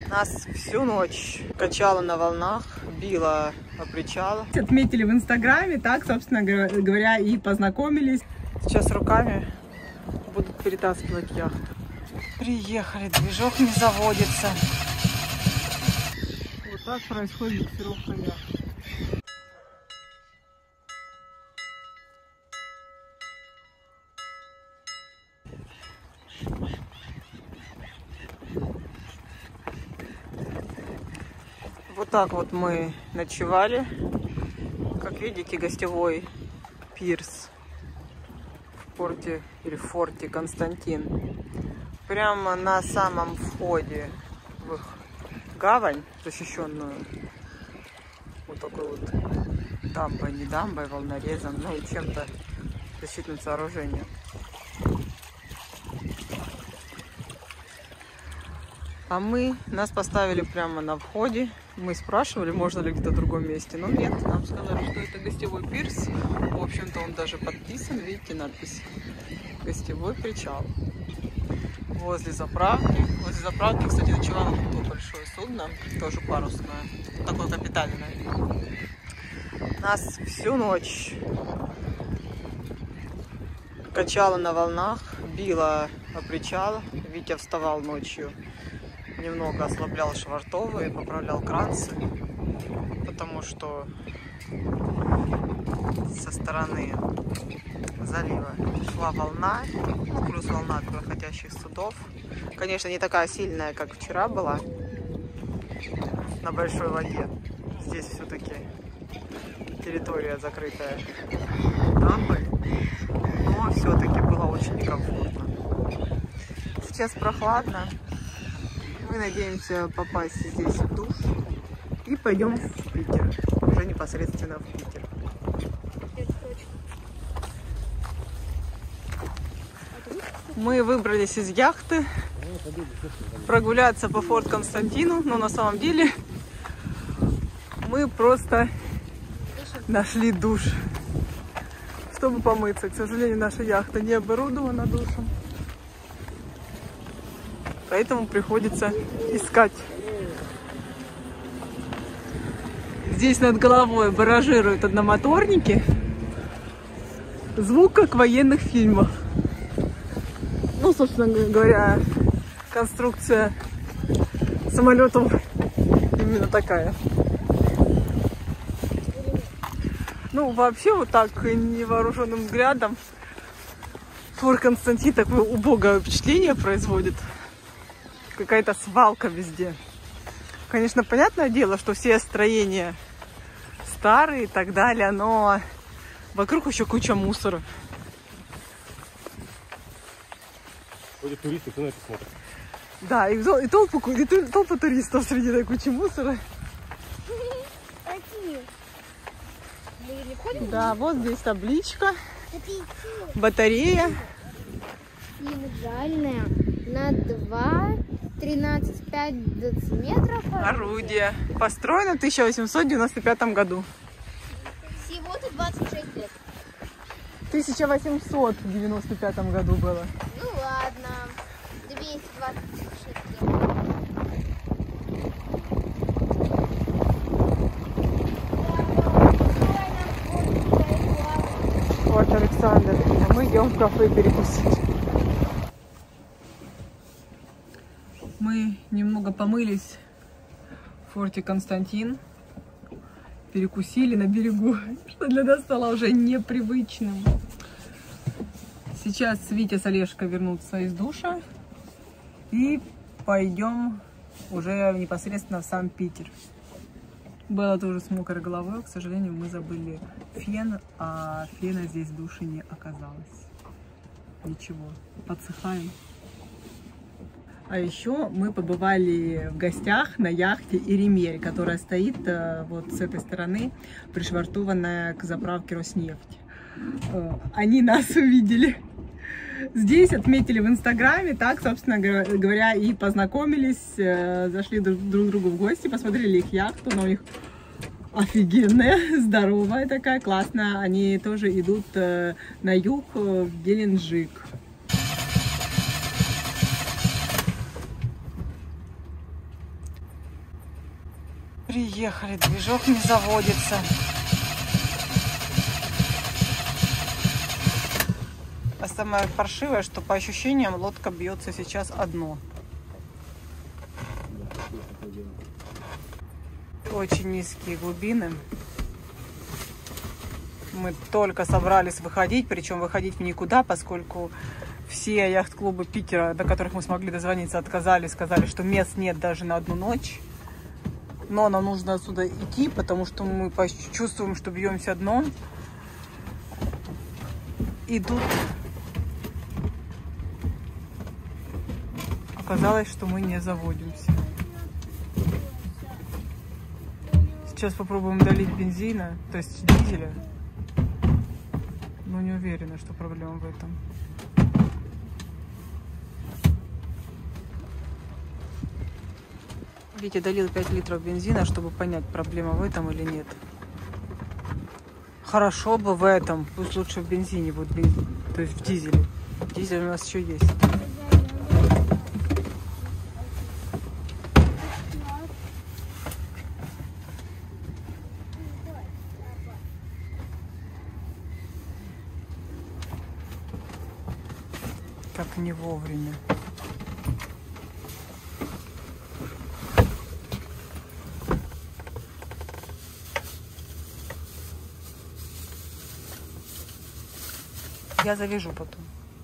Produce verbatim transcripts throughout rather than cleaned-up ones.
Нас всю ночь качало на волнах, било о причал. Отметили в Инстаграме, так, собственно говоря, и познакомились. Сейчас руками будут перетаскивать яхту. Приехали, движок не заводится. Вот так происходит буксировка яхты. Вот так вот мы ночевали. Как видите, гостевой пирс в порте или в форте Константин. Прямо на самом входе в их гавань, защищенную вот такой вот дамбой, не дамбой, волнорезом, но и чем-то защитным сооружением. А мы, нас поставили прямо на входе. Мы спрашивали, можно ли где-то в другом месте, но нет. Нам сказали, что это гостевой пирс. В общем-то, он даже подписан. Видите надпись «Гостевой причал». Возле заправки. Возле заправки, кстати, ночевало такое большое судно, тоже парусное. Такое капитальное. Нас всю ночь качало на волнах, било о причал. Витя вставал ночью. Немного ослаблял швартовые, поправлял кранцы, потому что со стороны залива шла волна, ну, плюс волна проходящих судов. Конечно, не такая сильная, как вчера была на большой воде. Здесь все-таки территория закрытая дамбой, но все-таки было очень некомфортно. Сейчас прохладно. Мы надеемся попасть здесь в душ и пойдем в Питер, уже непосредственно в Питер. Мы выбрались из яхты прогуляться по форт Константину, но на самом деле мы просто нашли душ, чтобы помыться. К сожалению, наша яхта не оборудована душем. Поэтому приходится искать. Здесь над головой баражируют одномоторники. Звук как в военных фильмах. Ну, собственно говоря, конструкция самолетов именно такая. Ну, вообще, вот так невооруженным взглядом форт Константин такое убогое впечатление производит. Какая-то свалка везде. Конечно, понятное дело, что все строения старые и так далее, но вокруг еще куча мусора. Ходят туристы, кто на это смотрит? Да, и, и, толпу, и толпу туристов среди этой кучи мусора. Да, вот здесь табличка. Батарея. Индивидуальная на два тринадцать пять дециметров. Орудие. Построено в тысяча восемьсот девяносто пятом году. Всего-то двадцать шесть лет. В тысяча восемьсот девяносто пятом году было. Ну ладно. двести двадцать шесть лет. Вот Александр. А мы идем в кафе перекусить. Мы немного помылись в форте Константин, перекусили на берегу, что для нас стало уже непривычным. Сейчас Витя с Олежкой вернутся из душа и пойдем уже непосредственно в сам Питер. Было тоже с мокрой головой, к сожалению, мы забыли фен, а фена здесь в душе не оказалось. Ничего, подсыхаем. А еще мы побывали в гостях на яхте Иремель, которая стоит вот с этой стороны, пришвартованная к заправке Роснефть. Они нас увидели здесь, отметили в Инстаграме, так, собственно говоря, и познакомились, зашли друг к другу в гости, посмотрели их яхту, но у них офигенная, здоровая такая, классная. Они тоже идут на юг, в Геленджик. Приехали, движок не заводится. А самое паршивое, что по ощущениям лодка бьется сейчас одно. Очень низкие глубины. Мы только собрались выходить, причем выходить в никуда, поскольку все яхт-клубы Питера, до которых мы смогли дозвониться, отказали, сказали, что мест нет даже на одну ночь. Но нам нужно отсюда идти, потому что мы чувствуем, что бьемся дном. И тут оказалось, что мы не заводимся. Сейчас попробуем долить бензина, то есть дизеля. Но не уверена, что проблема в этом. Витя долил пять литров бензина, чтобы понять, проблема в этом или нет. Хорошо бы в этом, пусть лучше в бензине будет бензин, то есть в дизеле. Дизель у нас еще есть. Как не вовремя. Я завяжу потом.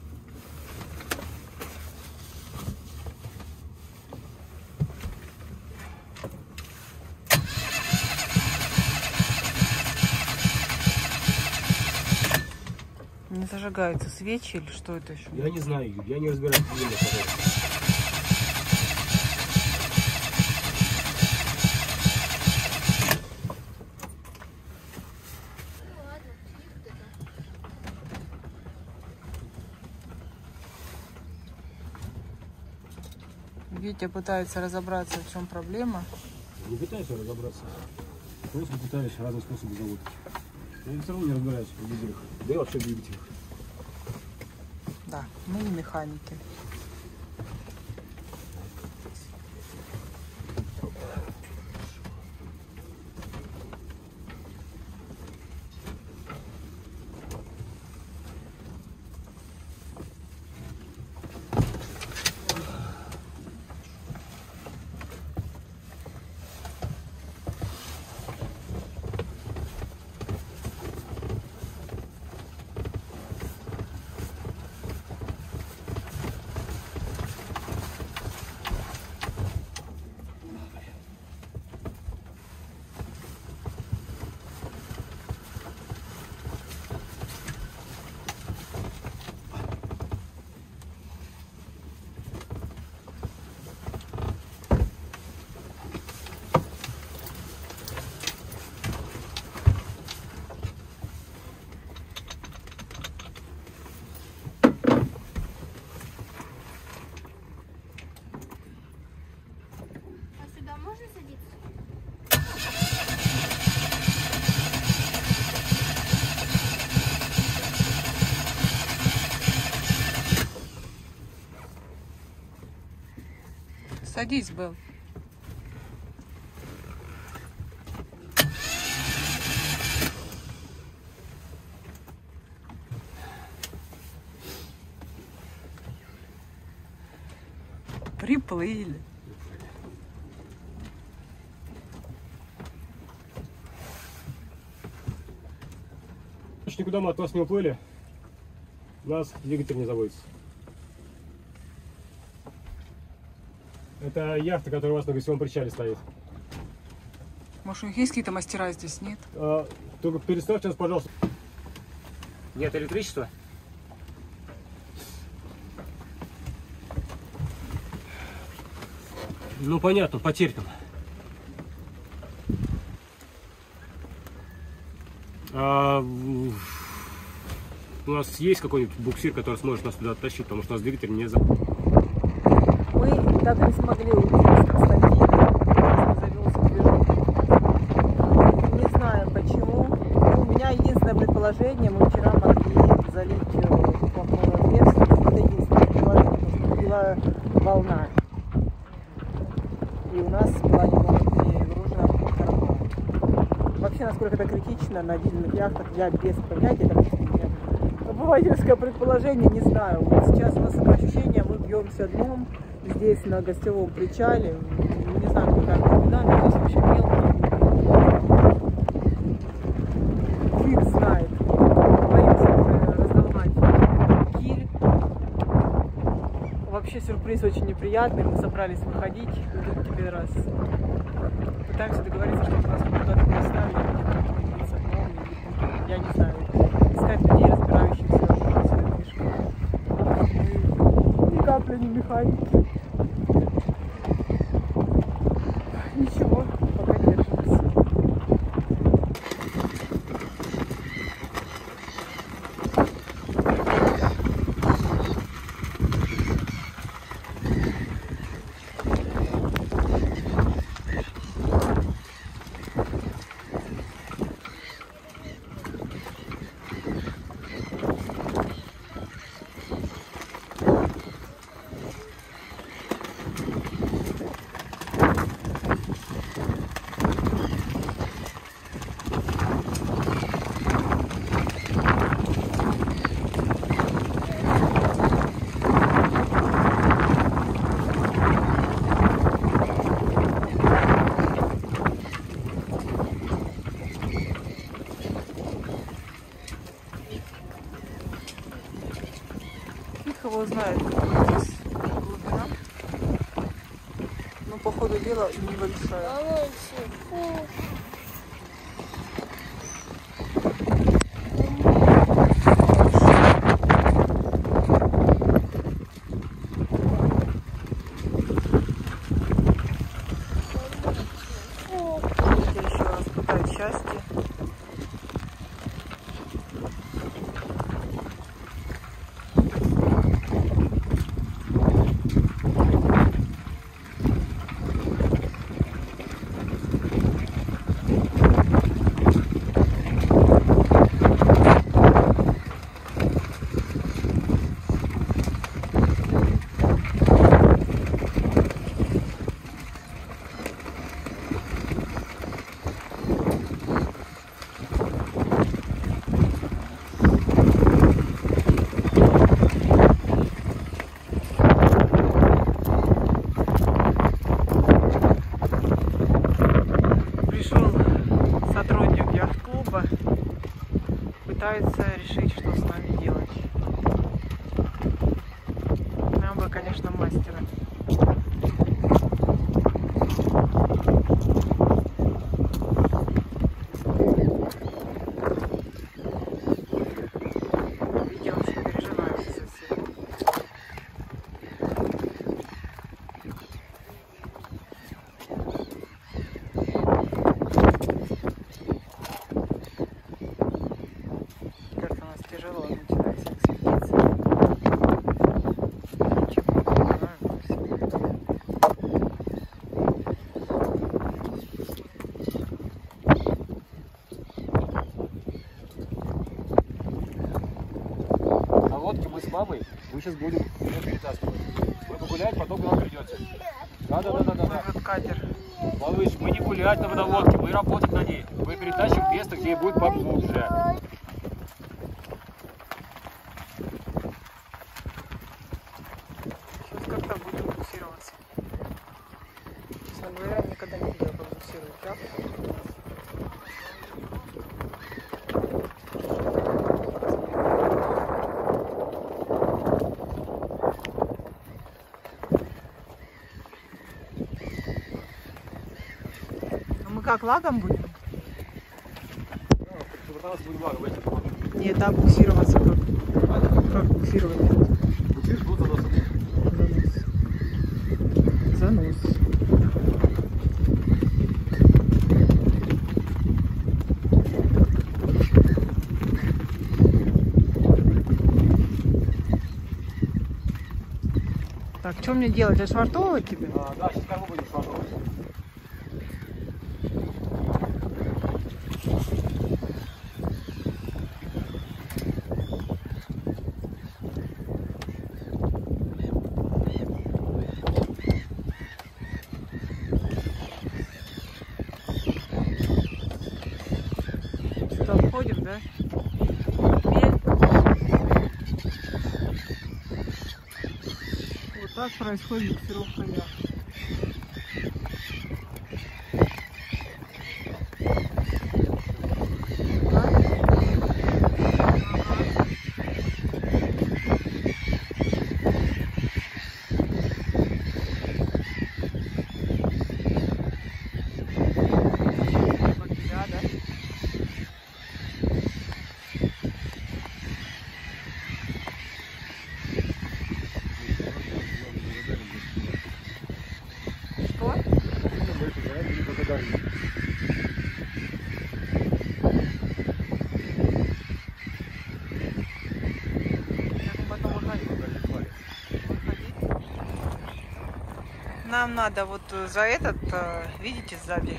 Не зажигаются свечи или что это еще? Я не знаю, Юль, я не разбираюсь. Витя пытается разобраться, в чем проблема. Не пытаюсь разобраться. Просто пытаюсь разные способы заводки. Я все равно не разбираюсь в дизелях. Да и вообще в двигателях. Да, мы не механики. Можно садиться? Садись, Белл. Приплыли. Никуда мы от вас не уплыли, у нас двигатель не заводится. Это яхта, которая у вас на гостевом причале стоит. Может, у них есть какие-то мастера здесь, нет? А, только переставьте нас, пожалуйста. Нет электричества? Ну понятно, потерпим. А, у нас есть какой-нибудь буксир, который сможет нас туда оттащить, потому что у нас двигатель не за... Мы так и не смогли уйти с Константина. Завелся движок. Не знаю почему. У меня единственное предположение, мы вчера могли залить плотную отверстие. Это единственное предположение, потому что была волна. И у нас была немного перегружена вообще, насколько это критично на дизельных яхтах, я без понятия, это обывательское предположение, не знаю. Вот сейчас у нас такое ощущение, мы бьемся дном здесь на гостевом причале, не знаю, какая глубина, но здесь вообще мелко. Фиг знает. Боимся уже раздолбать киль. Вообще сюрприз очень неприятный, мы собрались выходить, вдруг теперь раз. Пытаемся договориться, чтобы нас куда-то поставили, я не знаю, искать людей, разбирающихся в движках. Мы ни капли не механики. Ничего, пока держимся. Его знает, какая здесь глубина. Ну, по ходу дела, небольшая. Теперь еще раз пытать счастье. Пытается решить, что с нами делать. Нам бы, конечно, мастера. Я очень переживаю за соседа. Тяжело начинается экспедиция. Ничего не понимаем. На лодке мы с мамой, мы сейчас будем ее перетаскивать. Вы погулять, потом к нам придете. Да-да-да-да-да. Вот катер. Малыш, мы не гулять на водолодке, мы работать на ней. Мы перетащим в место, где будет поглубже. Как-то будем буксироваться. Честно говоря, никогда не видела, как буксируют яхты. А мы как, лагом будем? Нет, так буксироваться как? Как буксировать? Занос. Так, что мне делать? Отшвартовывать тебе? А, да, сейчас корму будем швартовать. сходим, да? Мель. Вот так происходит буксировка яхты. Нам надо вот за этот, видите, сзади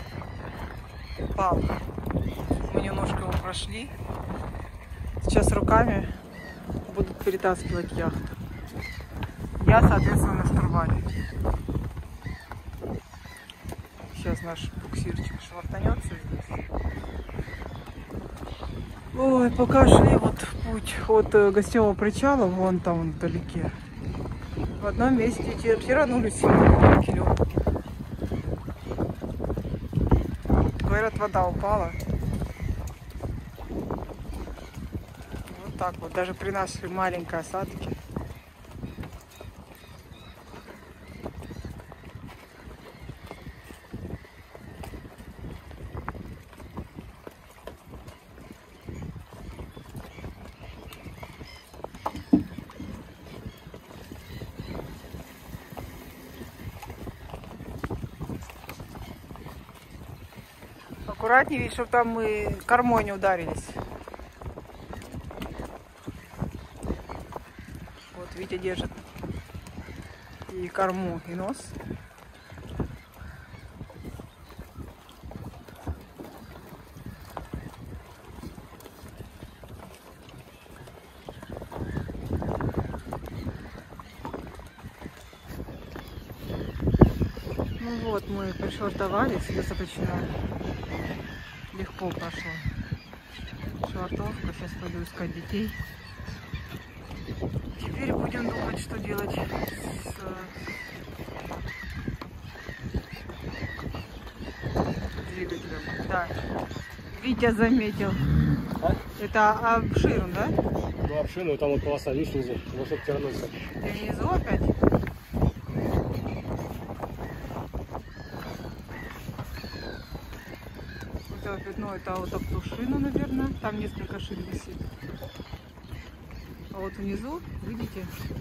пал. Мы немножко его прошли. Сейчас руками будут перетаскивать яхту. Я, соответственно, на штурвале. Сейчас наш буксирчик швартанется здесь. Ой, пока шли вот путь от гостевого причала, вон там вдалеке. В одном месте тиранулись килем. Говорят, вода упала. Вот так вот, даже при нашей маленькой осадке. Аккуратнее, чтобы там мы кормой не ударились. Вот Витя держит и корму, и нос. Ну вот, мы пришвартовались, достаточно легко прошло. Швартовка. Сейчас пойду искать детей. Теперь будем думать, что делать с двигателем. Да. Витя заметил. А? Это обширн, да? Ну, обширно, там вот полоса, видишь, внизу. Ну, чтобы тянуться. Ты внизу опять? Пятно, это вот обтушина, наверное. Там несколько шин висит. А вот внизу, видите?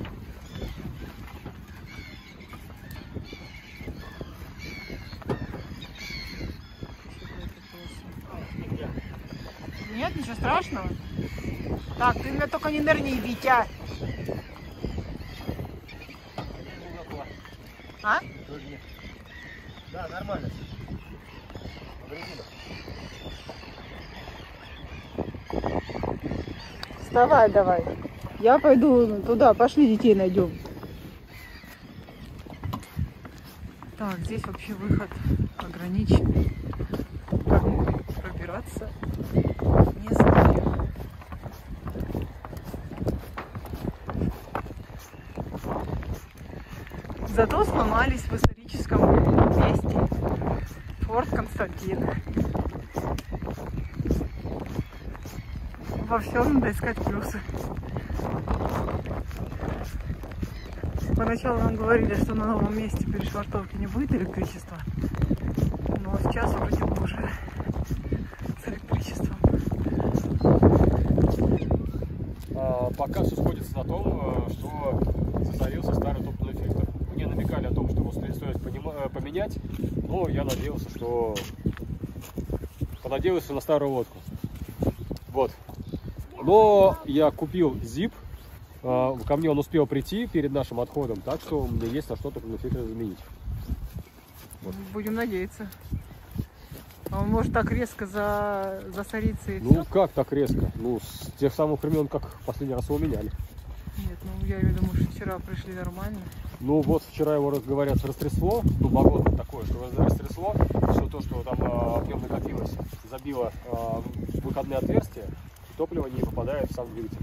Нет, ничего страшного. Так, ты меня только не нырни, Витя. А? Да, нормально. Вставай давай. Я пойду туда. Пошли, детей найдем. Так, здесь вообще выход ограничен. Как мы пробираться? Не знаю. Зато сломались в историческом месте. Форт Константин. Во всем надо искать плюсы. Поначалу нам говорили, что на новом месте перешвартовки не будет электричества. Но сейчас вроде бы уже с электричеством. А, пока все сходится на том, что засорился старый топливный фильтр. Мне намекали о том, что его стоит поменять, но я надеялся, что понадеялся на старую лодку. Вот. Но я купил зип, ко мне он успел прийти перед нашим отходом, так что у меня есть на что топливный фильтр заменить. Вот. Будем надеяться. А он может так резко за... засориться и Ну все? как так резко? Ну с тех самых времен, как последний раз его меняли. Нет, ну я думаю, что вчера пришли нормально. Ну вот вчера его, говорят, растрясло, ну болото такое. такое, что растрясло, все то, что там э, в нем накопилось, забило э, выходные отверстия, и топливо не попадает в сам двигатель.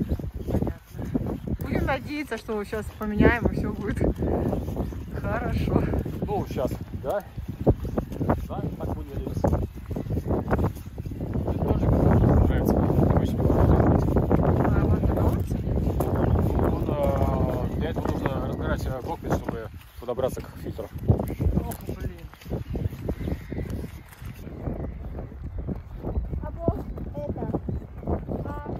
Будем надеяться, что сейчас поменяем и все будет хорошо. Ну, сейчас, да? Да, так будем надеяться. Это тоже нравится, очень А вот нравится? Он, э, для этого нужно разбирать э, кокпит, чтобы подобраться к фильтру. Ох, блин. А вот это. А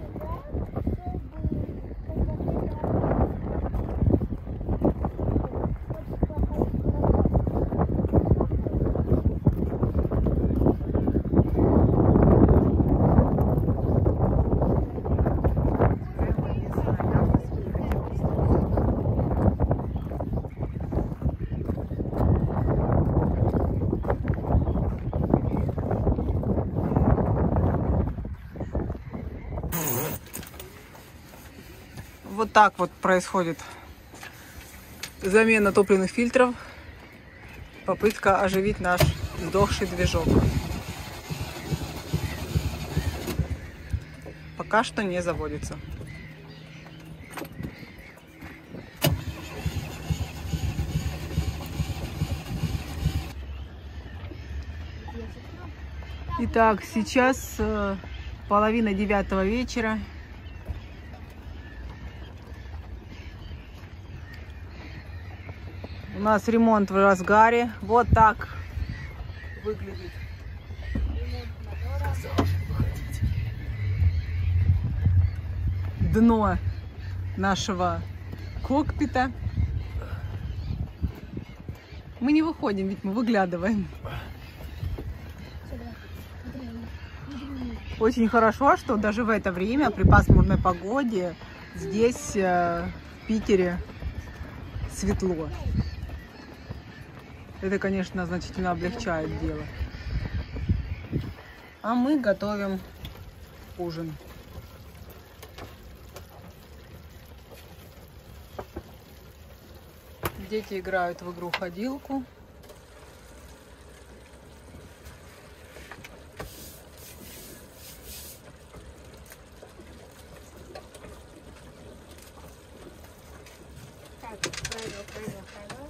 Вот так вот происходит замена топливных фильтров. Попытка оживить наш сдохший движок. Пока что не заводится. Итак, сейчас э, половина девятого вечера. У нас ремонт в разгаре. Вот так выглядит. Дно нашего кокпита. Мы не выходим, ведь мы выглядываем. Очень хорошо, что даже в это время, при пасмурной погоде, здесь, э, в Питере, светло. Это, конечно, значительно облегчает дело. А мы готовим ужин. Дети играют в игру-ходилку. Так, пойду, пойду, пойду.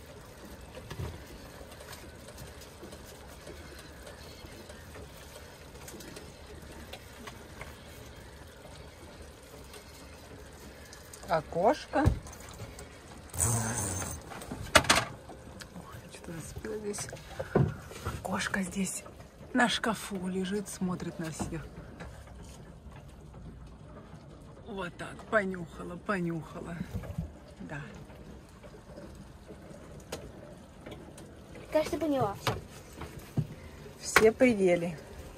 Окошко. Что-то зацепило здесь. Окошко здесь на шкафу лежит, смотрит на всех. Вот так, понюхала, понюхала. Да. Кажется, поняла все. Все пределы.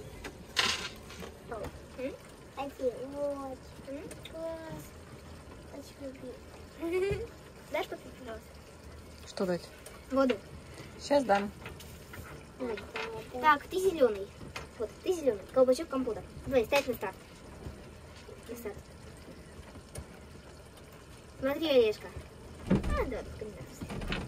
Один, вот. Класс. Очень люблю. Дашь попить, пожалуйста? Что дать? Воду. Сейчас дам. Так, ты зеленый. Вот, ты зеленый. Колпачок компота. Давай, ставь на старт. На старт. Смотри, Олежка. А, да, тут комбинация.